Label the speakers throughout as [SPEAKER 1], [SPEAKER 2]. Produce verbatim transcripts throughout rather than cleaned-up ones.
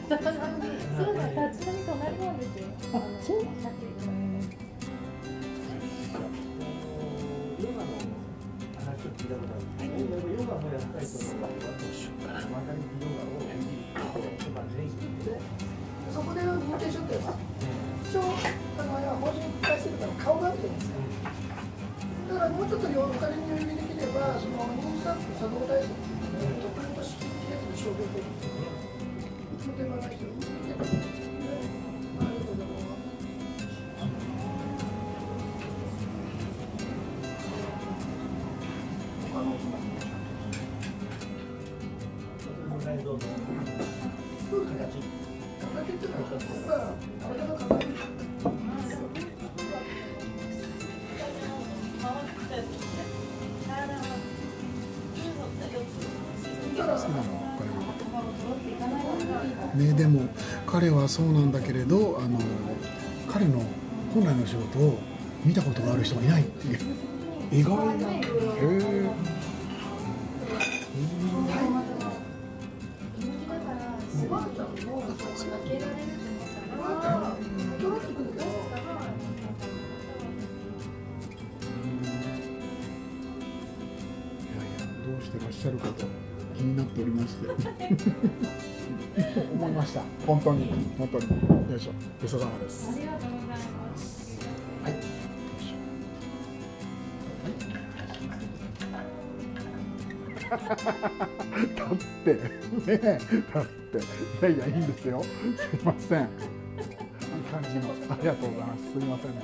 [SPEAKER 1] そうなんです。ちなみに隣なんですよ。
[SPEAKER 2] あ、そう。
[SPEAKER 3] ヨガの話を聞いたことあるんですけど、ヨガもやったりとか、マタニティヨガを今全員で、
[SPEAKER 4] そこで認定書っていうのは、一応あの法人に対してるから顔があるじゃないですか。だからもうちょっとお金に余裕できれば、その認証と作動体操っていうのを特例と資金規約の証明できる。とてもない人に見てる。ありがとうございます。
[SPEAKER 2] ね、でも彼はそうなんだけれど、あの彼の本来の仕事を見たことがある人がいないっていう意外な。へえ。どうしてらっしゃるかと気になっておりまして思いました。本当に本当によいしょ、ごちそうさまです。
[SPEAKER 1] ありがとうございます。
[SPEAKER 2] はい。だってね、だっていやいやいいんですよ。すいません。感じのありがとうございます。すいませんでした。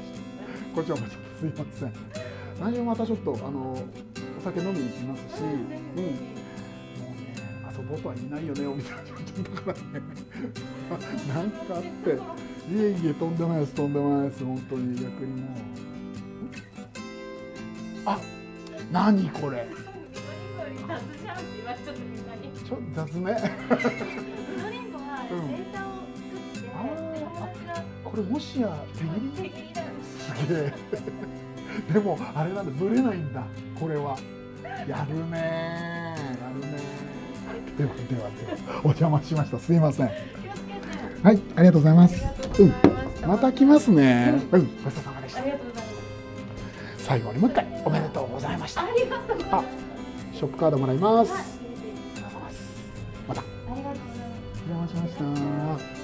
[SPEAKER 2] こちらこそすいません。何もまたちょっとあのお酒飲みに行きますし、うん、もうね遊ぼうとは言いないよねお店はちょっとだからね。なんかあって、いえいえとんでもないですとんでもないです本当に逆にもう。あ、何これ。
[SPEAKER 1] 雑じゃんって言われちゃったみんなに。
[SPEAKER 2] ちょっと雑ね。
[SPEAKER 1] ドリンクはデータを作って、
[SPEAKER 2] あ、これもしや手切り？
[SPEAKER 1] 手切りだよ。
[SPEAKER 2] すげえ。でもあれなんだ、ブレないんだこれは。やるねー、やるねー。ではではではお邪魔しました。すいません。
[SPEAKER 1] 気をつけて。
[SPEAKER 2] はい、ありがとうございます。うん、ま
[SPEAKER 1] ま
[SPEAKER 2] た来ますね。うん、ごちそうさまでした
[SPEAKER 1] あり。がとうございます。
[SPEAKER 2] 最後にもう一回おめでとうございました。
[SPEAKER 1] ありがとうございま
[SPEAKER 2] あ、
[SPEAKER 1] す。
[SPEAKER 2] ショップカードもらいます。
[SPEAKER 1] はい、
[SPEAKER 2] また。
[SPEAKER 1] ありがとうございます。
[SPEAKER 2] お邪魔しました。